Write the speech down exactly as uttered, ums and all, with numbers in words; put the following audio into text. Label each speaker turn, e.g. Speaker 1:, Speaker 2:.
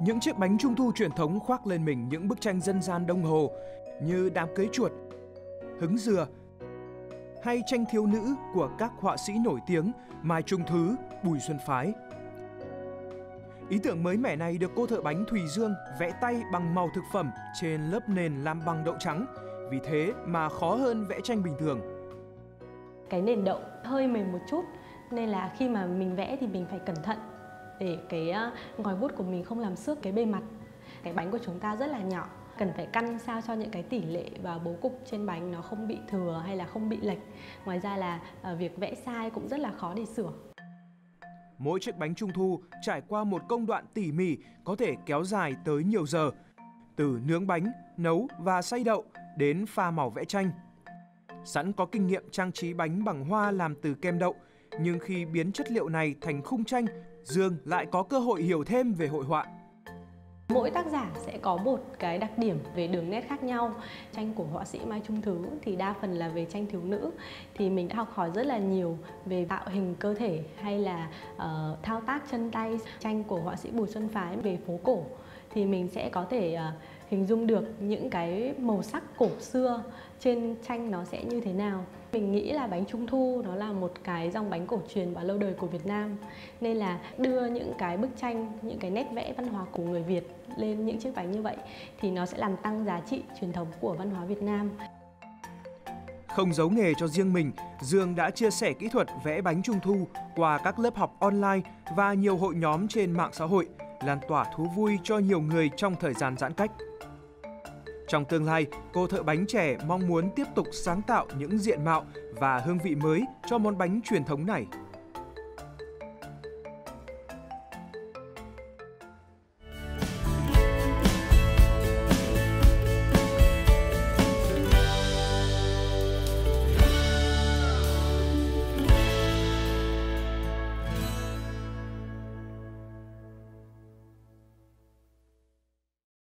Speaker 1: Những chiếc bánh trung thu truyền thống khoác lên mình những bức tranh dân gian Đông Hồ như Đám cưới chuột, Hứng dừa hay tranh thiếu nữ của các họa sĩ nổi tiếng Mai Trung Thứ, Bùi Xuân Phái. Ý tưởng mới mẻ này được cô thợ bánh Thùy Dương vẽ tay bằng màu thực phẩm trên lớp nền làm bằng đậu trắng, vì thế mà khó hơn vẽ tranh bình thường.
Speaker 2: Cái nền đậu hơi mềm một chút nên là khi mà mình vẽ thì mình phải cẩn thận để cái ngòi bút của mình không làm xước cái bề mặt. Cái bánh của chúng ta rất là nhỏ, cần phải căn sao cho những cái tỷ lệ và bố cục trên bánh nó không bị thừa hay là không bị lệch. Ngoài ra là việc vẽ sai cũng rất là khó để sửa.
Speaker 1: Mỗi chiếc bánh trung thu trải qua một công đoạn tỉ mỉ có thể kéo dài tới nhiều giờ. Từ nướng bánh, nấu và xay đậu đến pha màu vẽ tranh. Sẵn có kinh nghiệm trang trí bánh bằng hoa làm từ kem đậu, nhưng khi biến chất liệu này thành khung tranh, Dương lại có cơ hội hiểu thêm về hội họa.
Speaker 2: Mỗi tác giả sẽ có một cái đặc điểm về đường nét khác nhau. Tranh của họa sĩ Mai Trung Thứ thì đa phần là về tranh thiếu nữ. Thì mình đã học hỏi rất là nhiều về tạo hình cơ thể hay là uh, thao tác chân tay. Tranh của họa sĩ Bùi Xuân Phái về phố cổ thì mình sẽ có thể uh, hình dung được những cái màu sắc cổ xưa trên tranh nó sẽ như thế nào. Mình nghĩ là bánh Trung thu nó là một cái dòng bánh cổ truyền và lâu đời của Việt Nam. Nên là đưa những cái bức tranh, những cái nét vẽ văn hóa của người Việt lên những chiếc bánh như vậy thì nó sẽ làm tăng giá trị truyền thống của văn hóa Việt Nam.
Speaker 1: Không giấu nghề cho riêng mình, Dương đã chia sẻ kỹ thuật vẽ bánh Trung thu qua các lớp học online và nhiều hội nhóm trên mạng xã hội, lan tỏa thú vui cho nhiều người trong thời gian giãn cách. Trong tương lai, cô thợ bánh trẻ mong muốn tiếp tục sáng tạo những diện mạo và hương vị mới cho món bánh truyền thống này.